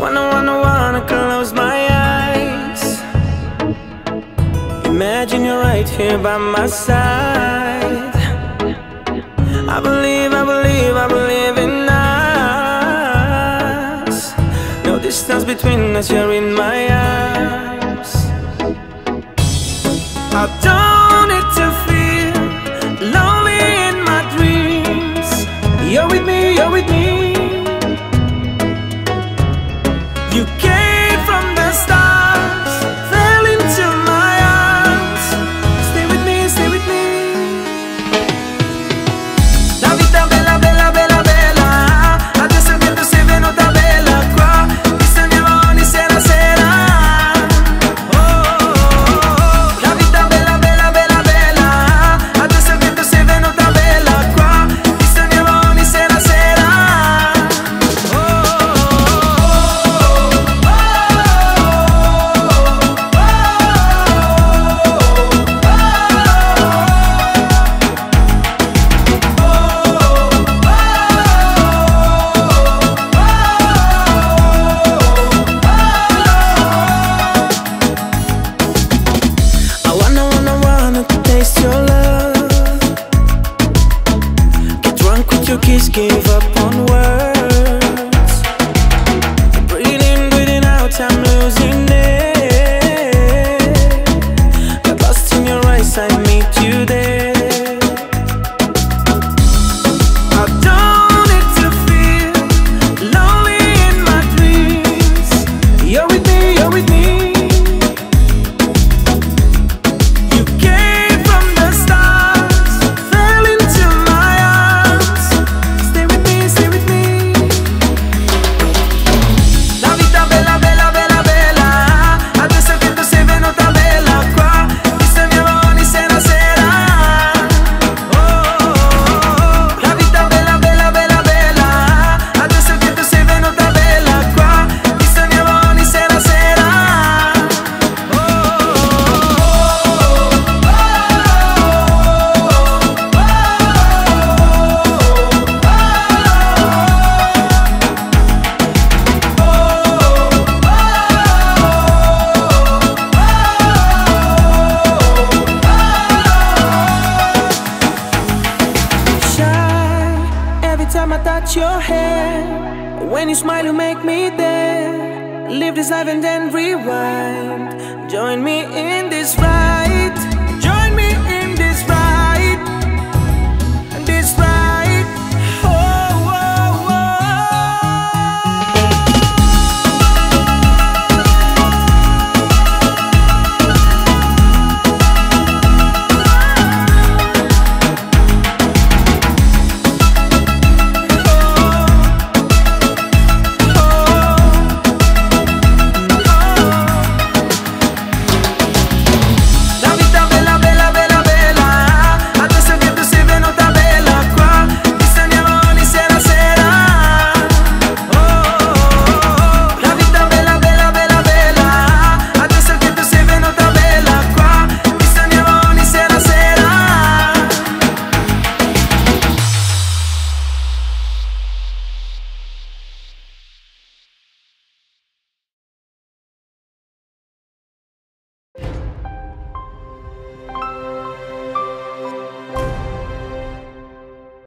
wanna close my eyes. Imagine you're right here by my side. I believe in us. No distance between us, you're in my arms. I don't need to feel lonely in my dreams. You're with me, you're with me. You came from the stars, fell into my arms. Stay with me, stay with me. La vita bella, bella, bella, bella. Adesso che tu sei venuta bella qua, ti sognerò ogni sera, sera. Oh, oh, oh. La vita bella, bella, bella, bella. Adesso che tu sei venuta bella qua, ti sognerò ogni sera, sera. Oh, oh, wanna taste your love. Get drunk with your kiss, give up on words. Breathing out, I'm losing it. Got lost in your eyes, I meet you there. I don't need to feel lonely in my dreams. You're with me, you're with me. You came from the stars, fell into my arms. Stay with me, stay with me. La vita bella, bella, bella, bella. Adesso che tu sei venuta bella qua, ti sognerò ogni sera, sera. Oh, oh, oh. La vita bella, bella, bella, bella. Adesso che tu sei venuta bella qua, ti sognerò ogni sera, sera. Oh, oh, Shy, every time I touch your hair. When you smile, you make me there. Live this life and then rewind. Join me in this ride.